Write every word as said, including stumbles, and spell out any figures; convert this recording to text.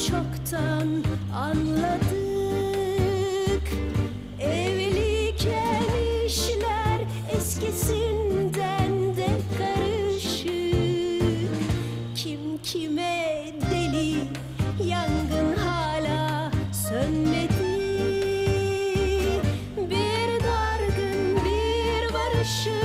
çoktan anladık. Evliyken işler eskisinden de karışık. Kim kime deli, yangın hala sönmedi. Bir dargın bir barışık.